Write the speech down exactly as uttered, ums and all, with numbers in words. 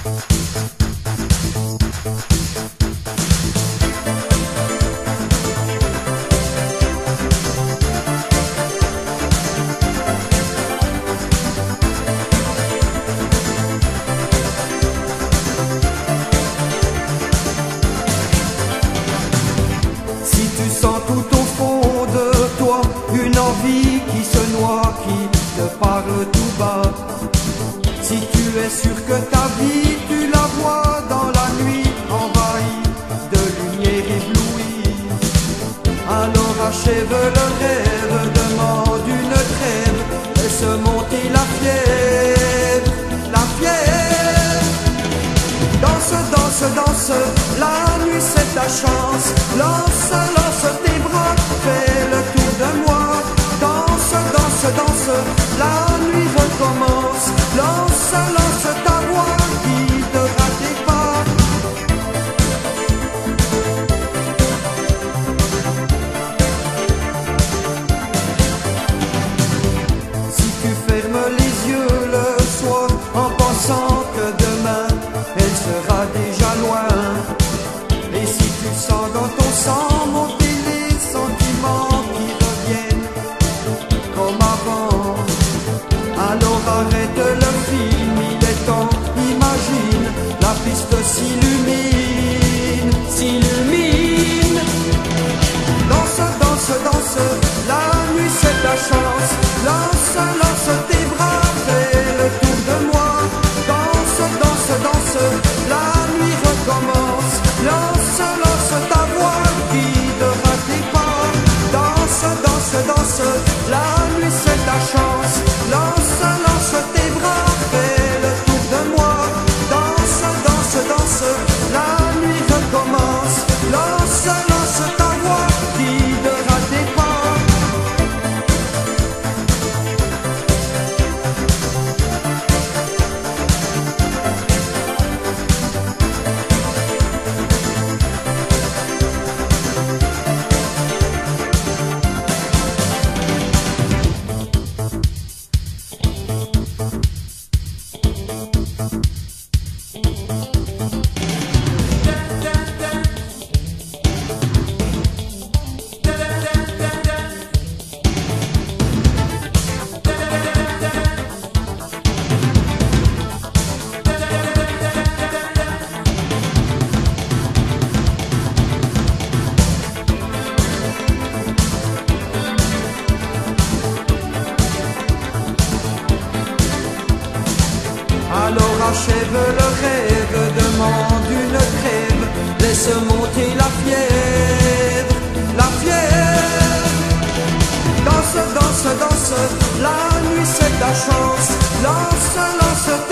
Sens tout au fond de toi une envie qui se noie, qui te parle tout bas. Si tu es sûr que ta vie, tu la vois dans la nuit, envahie de lumière éblouie, alors achève le rêve, demande une trêve, laisse monter la fièvre, la fièvre. Danse, danse, danse, la nuit c'est ta chance. Lance, lance tes bras, fais le tour de moi. Danse, danse, danse, la nuit recommence. Lance, lance ta voix, guidera tes pas. Si tu fermes les yeux le soir en pensant que demain elle sera déjà loin, et si tu sens dans ton sang monter les sentiments qui reviennent comme avant, alors arrête le film, il est temps, imagine, la piste s'illumine, s'illumine. Danse, danse, danse, la nuit c'est ta chance. Lance, lance tes bras, fais le tour de moi. Danse, danse, danse, la nuit recommence. Lance, lance ta voix, guidera tes pas. Danse, danse, danse, la nuit c'est ta chance. Lance, lance tes bras, fais le tour de moi. Danse, danse, danse, la nuit recommence. Lance, lance ta voix, guidera tes pas. Alors achève le rêve, demande une trêve, laisse monter la fièvre, la fièvre. Danse, danse, danse, la nuit c'est ta chance. Lance, lance